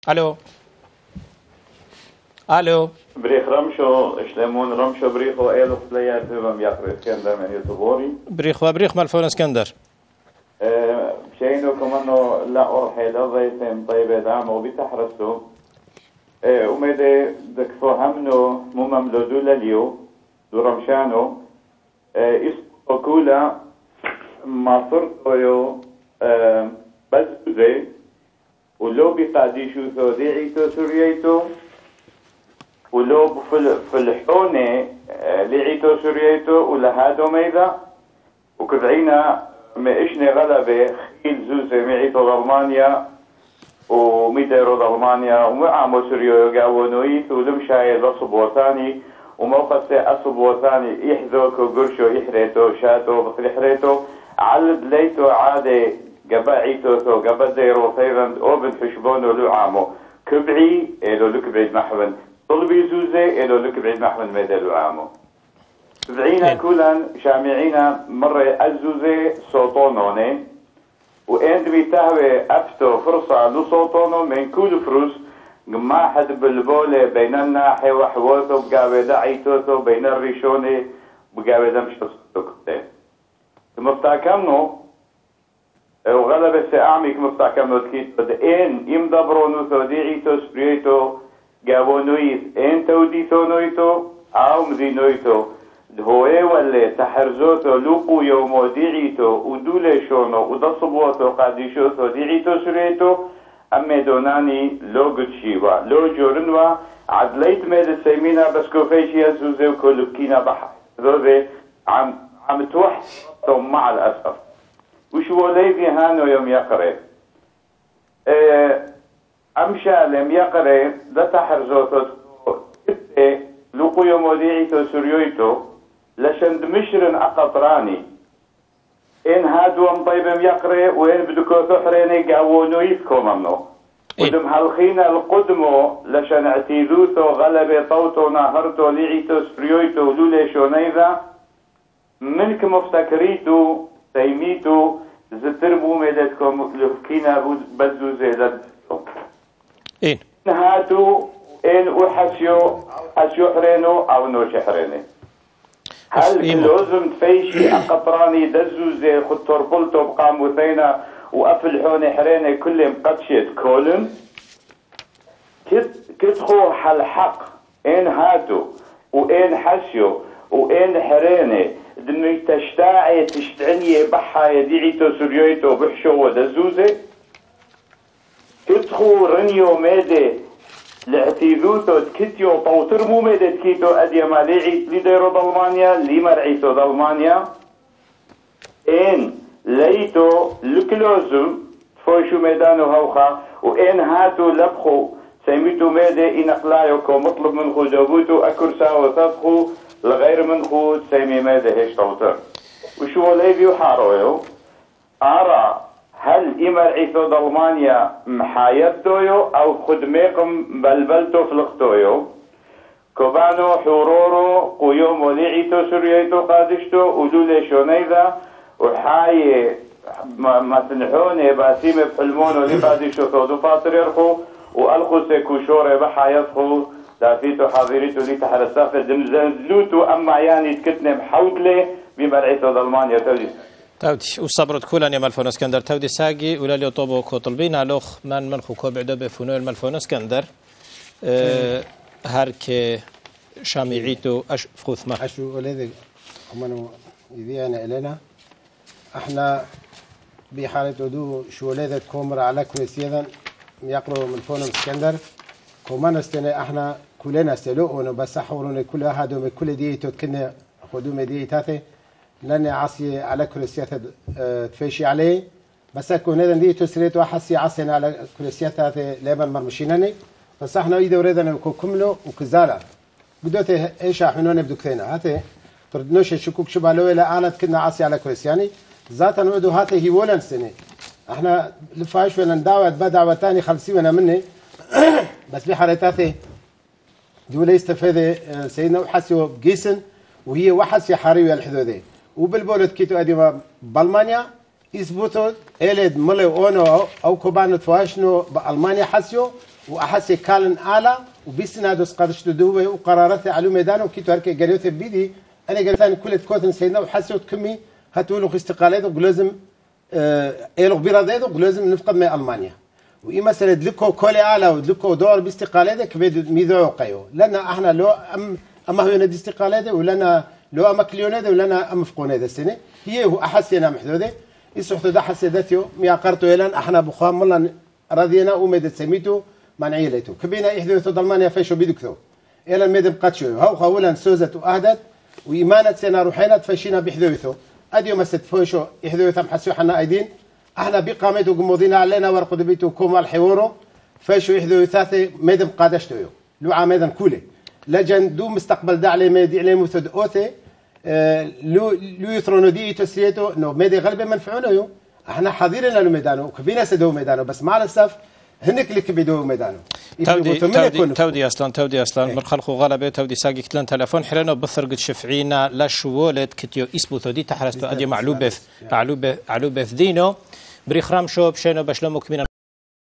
الو الو بريخ رمشو اشلمون رمشو بريخو ايلو خليات بم يقري اسكندر من يوتيوبوري بريخ مالفون اسكندر شينو كمانو لا أرحي لضيتم طيبة دعم وبتحرسو ومدى دكفو همنو ممملو دولاليو دورمشانو اسمو كولا ما صرتو يو بزوزي ولو بقاديشو ثوديعيتو سورييتو ولو في الحونة لعيتو سورييتو ولهادو ميدا وكبعينا ما إشني غلبة خيل زوزة معيتو ضلمانيا وميديرو ضلمانيا ومعامو سوريو يقاونويت ولمشاي لصبوتاني وموقسي أصبوتاني يحذوك وقرشو يحريتو شاتو بطل يحريتو علد ليتو عادي قبعيتو تو قبديرو ثيرند أوبن حشبونو لو عامو كبعي إلو لك بعيد محبن طلبي زوزة إلو لك بعيد محبن ميدلو عامو بعينا كلن شامعينا مرة الزوزة صوتونوني وإند بيتهوي أفتو فرصة لصوتونو من كل فروس ما حد بالبولة بين الناحية وحووتو بقاوي دعيتوتو بين الريشوني بقاوي دمشتو ستوكتين مفتاكمنو وغلبة سأعميك مفتاكمنو تكيت بدأين يمدبرونو ثوديعيتو سبريتو قاونويت إن توديتو نويتو أو مدينويتو هوي ولا تحرزوتو لوقو يومو ديعيتو ودوليشونو ودصبوتو قاديشوتو ديعيتو سريتو أمي دوناني لو قدشيوا لو جورنوا عدليت ميد السيمينة بس كوفيشي يزوزي وكولوكينا بحر ذوذي عم توحصوا مع الأسف وشو ليفي هانو يوم يقري أمشى لم يقري لا تحرزوتو لوقو يومو ديعيتو سريويتو لشند مشرن أقطراني إن هادوهم طيبم يقري وين بدكو ثحريني قاوونو يفكو ممنو ودم هالخينا القدمو لشن اعتيذوثو غلبي طوتو ناهرتو ليعيتو سبريويتو لوليشو نيذا منك مفتكريتو سيميتو زتربو ميدتكو لفكينا بدزو زيدتو إن هاتو إن وحسيو حرينو أو نوش حريني هل لازم تفيشي أقطراني دزو زي خطور بلتو بقاموثينا وأفلحوني حريني كلهم قدشت كولن كتخو حق إن هاتو وإن حسيو وإن حريني دمي تشتاعي تشتعني بحا يديعيتو سريويتو بحشو ودزوزي كتخو رنيو ميدي لاعتيذوتو تكتيو طوتر مو ميدت كيتو اديا ماليعي ليديرو ضلمانيا لي مرعيتو ضلمانيا ان ليتو لكلوزم فوشو ميدانو هوخا وان هاتو لبخو سيميتو ميدي ان اقلايوكو مطلب منخو جابوتو اكرساو تبخو لغير منخو سيمي ميدي هيش طوتر وشو ليبيو حارويو ارى هل إمرعيتو ضلمانيا محايدتويو أو خدميكم بلبلتو فلقتويو كوبانو حورورو قيوم وليعيتو سرييتو قادشتو ودوليشو نيذا وحاي ما تنحوني باسيم بحلمونو لي قادشتو ثودو فاطر يرخو وألخو سيكوشوري بحايطخو دافيتو حاضريتو لي تحرسافة دمزنزلوتو أما يعني تكتني بحوتلي بمرعيتو ضلمانيا تودي تودي وصبرت كولا يا مالفون اسكندر تودي ساقي ولا لي طوبو كوطلبين الوخ من منخو كوبعدو بفنو المالفون اسكندر هارك شامعيتو فخوث ما اشو ولذي هم يذيعنا الينا احنا بحالة ودو شو ولذي كومر على كل سيدا يقروا من فون اسكندر كومان استنى احنا كلنا استلوه بس حورون كل هادو من كل ديتو كنا خدوم ديتاته لاني عصي على كرسيات تفيشي عليه بس اكون هذا دي تسريت وحسي عصينا على كرسيات لبن مرمشينني بس احنا اذا وريدنا كملوا وكزاله بدوته ايش احنا نبدو كثينا هاتي تردنوش شكوك شبالو لا انا كنا عصي على كرسياني ذات نودو هاتي هي ولا سنه احنا لفاش ولا ندعوه بدعوه ثاني 50 مني بس بحالتاته دول يستفاد سيدنا وحسوا بقيسن وهي وحسي حاريه الحدودي وبالبولد كيتو ادي بالمانيا يثبتوا الد ملي اونو او كوبانو تواشنو بالمانيا حسيو وأحسي كالن آلا وبيسنادوس قدش تدوه وقرارات على ميدانه وكيتو هركي قريوث بيدي أنا قريتان كل كوتن سيدنا وحسوت كمي هتقولوا استقالات وقلازم إيلو بيراديدو قلازم نفقد من ألمانيا وإي مسألة دلكو كولي آلا ودلكو دور باستقالات كبيد ميذو قيو لأن إحنا لو أما هو ندي استقالات ولنا لو أما كليونات ولنا أما فقونات السنة هي هو أحسينا محدودة يسوحتو ده حسيداتيو مياقرتو إلان إحنا بخام والله رضينا وميد سميتو منعي ليتو كبينا إحدى ألمانيا فيشو بيدكتو إلى الميد بقاتشو هاو خولا سوزت وأهدت وإيمانة سنة روحينا تفشينا بحذوثو أديو مسد فوشو إحذوثا محسو حنا أيدين احنا بقامتو قموضينا علينا ورقد بيتو كوما الحوارو فيشو إحذوثاثي ميد بقادشتو لو عاميدا كولي لجن دو مستقبل داعلي ميدي علي مثد أوثي لو يثرونو دي تسليتو نو ميدي غالبا منفعونه يو احنا حاضرين له ميدانو وكفينا سدو ميدانو بس مع الاسف هنك اللي كبدو ميدانو تودي اصلا مرخلخو غلبه تودي ساقي كتلان تلفون حرينو بثرقت شفعينا لا شوولت كتيو اسبوثو دي تحرستو ادي معلوبه دينو بريخرام شو بشينو بشلمو كمين